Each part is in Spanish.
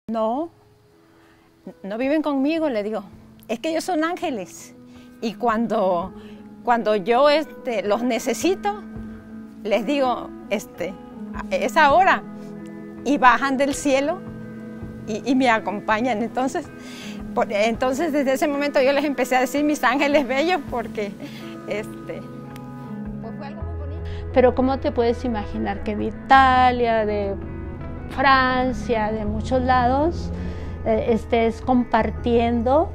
No, no viven conmigo, le digo. Es que ellos son ángeles. Y cuando yo los necesito, les digo, es ahora. Y bajan del cielo y me acompañan. Entonces, desde ese momento yo les empecé a decir mis ángeles bellos porque pues fue algo muy bonito. Pero ¿cómo te puedes imaginar que de Italia, de Francia, de muchos lados, estés compartiendo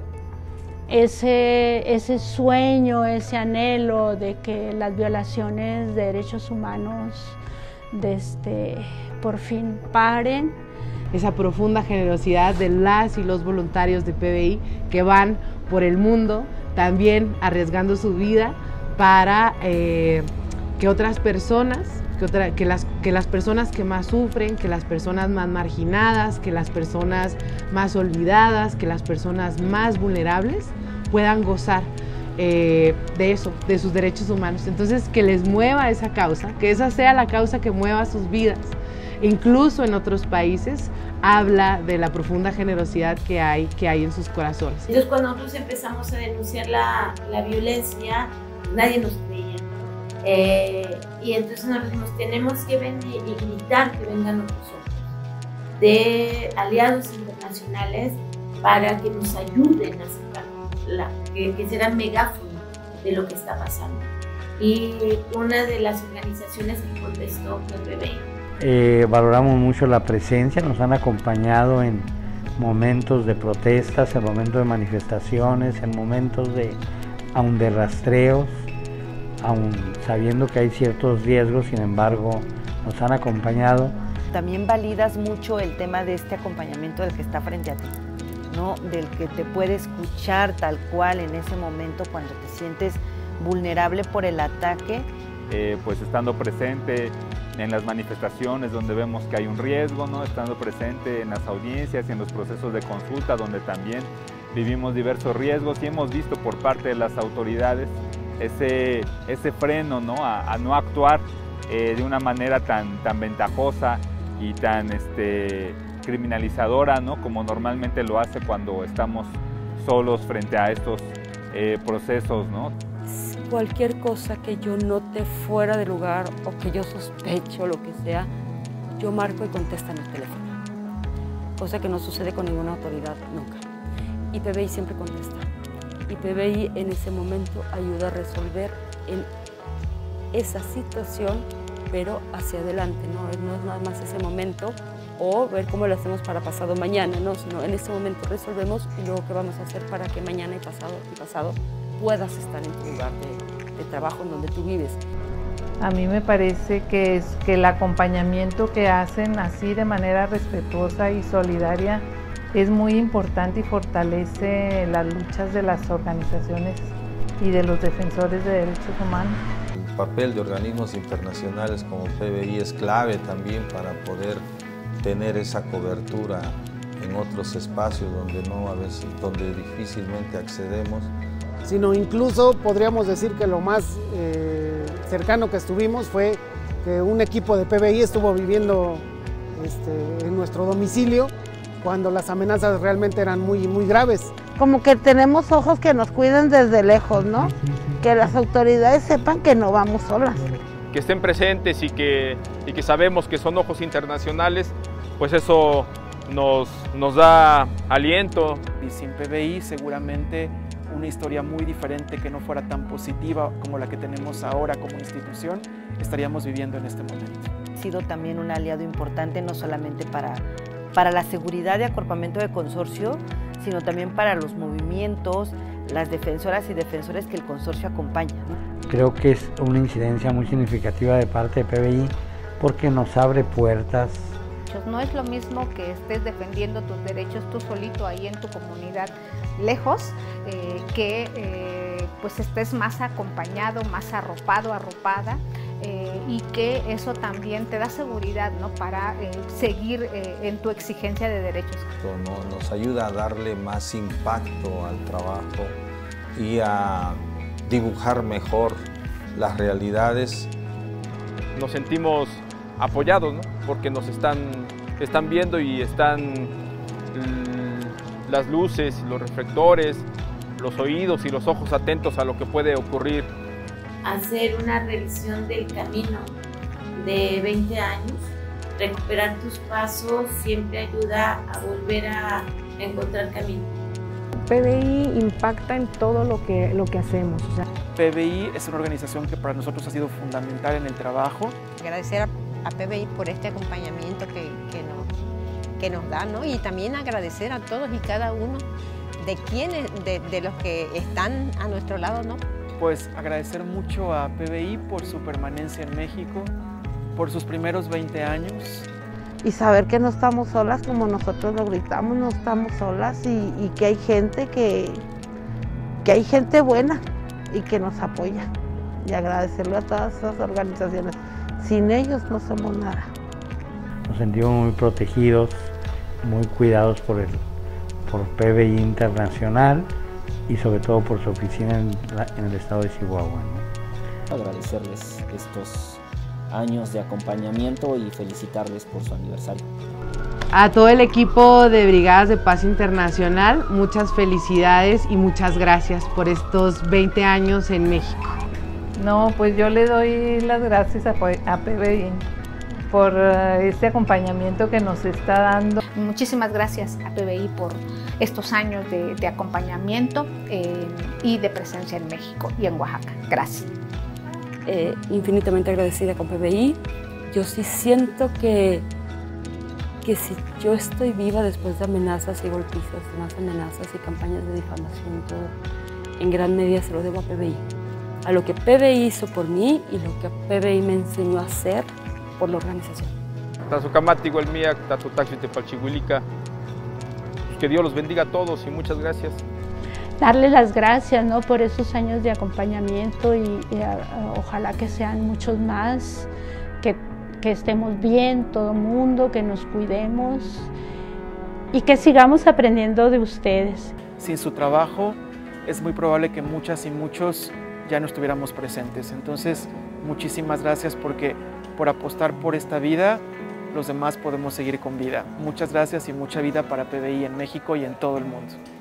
ese sueño, ese anhelo de que las violaciones de derechos humanos por fin paren? Esa profunda generosidad de las y los voluntarios de PBI que van por el mundo también arriesgando su vida para que otras personas, que las personas que más sufren, que las personas más marginadas, que las personas más olvidadas, que las personas más vulnerables puedan gozar de eso, de sus derechos humanos. Entonces, que les mueva esa causa, que esa sea la causa que mueva sus vidas. Incluso en otros países, habla de la profunda generosidad que hay en sus corazones. Entonces, cuando nosotros empezamos a denunciar la violencia, nadie nos creía. Y entonces nos dijimos, tenemos que venir y gritar que vengan nosotros, de aliados internacionales, para que nos ayuden a sacar, que serán megáfono de lo que está pasando. Y una de las organizaciones que contestó fue PBI. Valoramos mucho la presencia, nos han acompañado en momentos de protestas, en momentos de manifestaciones, en momentos aún de rastreos, aún sabiendo que hay ciertos riesgos, sin embargo, nos han acompañado. También validas mucho el tema de este acompañamiento del que está frente a ti, ¿no? Del que te puede escuchar tal cual en ese momento cuando te sientes vulnerable por el ataque. Pues estando presente en las manifestaciones donde vemos que hay un riesgo, ¿no? Estando presente en las audiencias y en los procesos de consulta donde también vivimos diversos riesgos y hemos visto por parte de las autoridades ese freno, ¿no? A no actuar de una manera tan ventajosa y tan criminalizadora, ¿no? Como normalmente lo hace cuando estamos solos frente a estos procesos, ¿no? Cualquier cosa que yo note fuera de lugar o que yo sospecho, lo que sea, yo marco y contesto en el teléfono. Cosa que no sucede con ninguna autoridad nunca. Y PBI siempre contesta. Y PBI en ese momento ayuda a resolver en esa situación, pero hacia adelante, ¿no? No es nada más ese momento o ver cómo lo hacemos para pasado mañana, ¿no? Sino en este momento resolvemos y luego qué vamos a hacer para que mañana y pasado puedas estar en tu lugar de trabajo en donde tú vives. A mí me parece que el acompañamiento que hacen así de manera respetuosa y solidaria es muy importante y fortalece las luchas de las organizaciones y de los defensores de derechos humanos. El papel de organismos internacionales como PBI es clave también para poder tener esa cobertura en otros espacios donde difícilmente accedemos. Sino incluso podríamos decir que lo más cercano que estuvimos fue que un equipo de PBI estuvo viviendo en nuestro domicilio cuando las amenazas realmente eran muy graves. Como que tenemos ojos que nos cuiden desde lejos, ¿no? Que las autoridades sepan que no vamos solas. Que estén presentes y que sabemos que son ojos internacionales, pues eso nos da aliento. Y sin PBI seguramente una historia muy diferente que no fuera tan positiva como la que tenemos ahora como institución, estaríamos viviendo en este momento. Ha sido también un aliado importante no solamente para la seguridad de acorpamiento de consorcio, sino también para los movimientos, las defensoras y defensores que el consorcio acompaña, ¿no? Creo que es una incidencia muy significativa de parte de PBI porque nos abre puertas. No es lo mismo que estés defendiendo tus derechos tú solito ahí en tu comunidad lejos, pues estés más acompañado, más arropado, arropada, y que eso también te da seguridad, ¿no? Para seguir en tu exigencia de derechos. Nos ayuda a darle más impacto al trabajo y a dibujar mejor las realidades. Nos sentimos apoyados, ¿no? Porque nos están viendo y están las luces, los reflectores, los oídos y los ojos atentos a lo que puede ocurrir. Hacer una revisión del camino de 20 años, recuperar tus pasos siempre ayuda a volver a encontrar camino. PBI impacta en todo lo que hacemos. O sea. PBI es una organización que para nosotros ha sido fundamental en el trabajo. Agradecer a PBI por este acompañamiento que nos da, ¿no? Y también agradecer a todos y cada uno de los que están a nuestro lado, ¿no? Pues agradecer mucho a PBI por su permanencia en México, por sus primeros 20 años. Y saber que no estamos solas como nosotros lo gritamos, no estamos solas y que hay gente que hay gente buena y que nos apoya. Y agradecerle a todas esas organizaciones. Sin ellos no somos nada. Nos sentimos muy protegidos, muy cuidados por PBI Internacional y sobre todo por su oficina en el estado de Chihuahua, ¿no? Agradecerles estos años de acompañamiento y felicitarles por su aniversario. A todo el equipo de Brigadas de Paz Internacional, muchas felicidades y muchas gracias por estos 20 años en México. No, pues yo le doy las gracias a PBI por este acompañamiento que nos está dando. Muchísimas gracias a PBI por estos años de acompañamiento y de presencia en México y en Oaxaca. Gracias. Infinitamente agradecida con PBI. Yo sí siento que si yo estoy viva después de amenazas y golpizas, más amenazas y campañas de difamación, todo, en gran medida se lo debo a PBI. A lo que PBI hizo por mí y lo que PBI me enseñó a hacer por la organización. Que Dios los bendiga a todos y muchas gracias. Darle las gracias, ¿no? Por esos años de acompañamiento y ojalá que sean muchos más, que estemos bien todo el mundo, que nos cuidemos y que sigamos aprendiendo de ustedes. Sin su trabajo es muy probable que muchas y muchos ya no estuviéramos presentes. Entonces, muchísimas gracias porque por apostar por esta vida, los demás podemos seguir con vida. Muchas gracias y mucha vida para PBI en México y en todo el mundo.